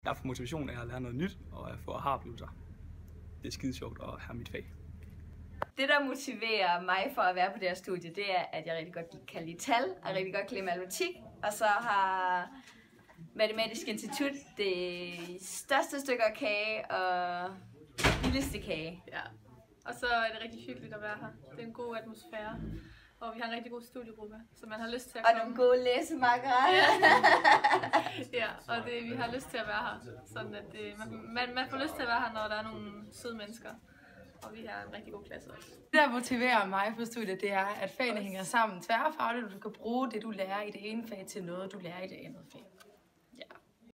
Jeg får motivation af at lære noget nyt og at få aha-oplevelser. Det er skide sjovt at have mit fag. Det, der motiverer mig for at være på det her studie, det er, at jeg rigtig godt kan lide tal, og jeg rigtig godt kan lide matematik, og så har Matematisk Institut det største stykke af kage og billigste kage. Ja, og så er det rigtig hyggeligt at være her. Det er en god atmosfære, og vi har en rigtig god studiegruppe, så man har lyst til at komme. Og nogle gode læsemakkere. Ja, og vi har lyst til at være her, sådan at man får lyst til at være her, når der er nogle søde mennesker. Og vi har en rigtig god klasse også. Det, der motiverer mig på studiet, det er, at fagene hænger sammen tværfagligt, og du kan bruge det, du lærer i det ene fag, til noget, du lærer i det andet fag.